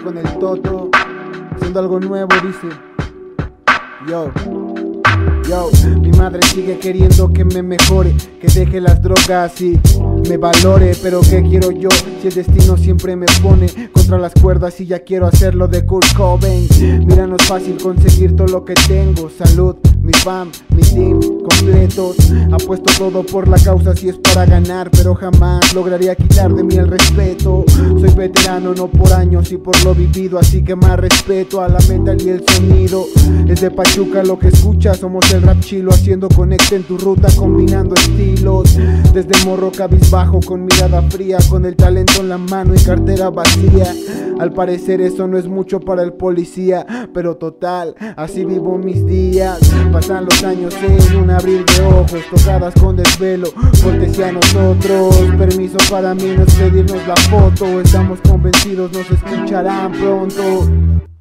con el Toto, haciendo algo nuevo, dice. Yo, mi madre sigue queriendo que me mejore, que deje las drogas y me valore. Pero ¿qué quiero yo si el destino siempre me pone contra las cuerdas y ya quiero hacerlo de Kurt Cobain? Mira, no es fácil conseguir todo lo que tengo. Salud, mi fam, mi team completos. Apuesto todo por la causa si es para ganar, pero jamás lograría quitar de mí el respeto. Soy veterano no por años y por lo vivido, así que más respeto a la mental y el sonido. Es de Pachuca lo que escuchas, somos el rap chilo, haciendo conecte en tu ruta, combinando estilos. Desde morro cabizbajo, con mirada fría, con el talento en la mano y cartera vacía. Al parecer eso no es mucho para el policía, pero total, así vivo mis días. Pasan los años en un abrir de ojos, tocadas con desvelo, cortesía a nosotros. Permiso para mí no es pedirnos la foto, estamos convencidos nos escucharán pronto.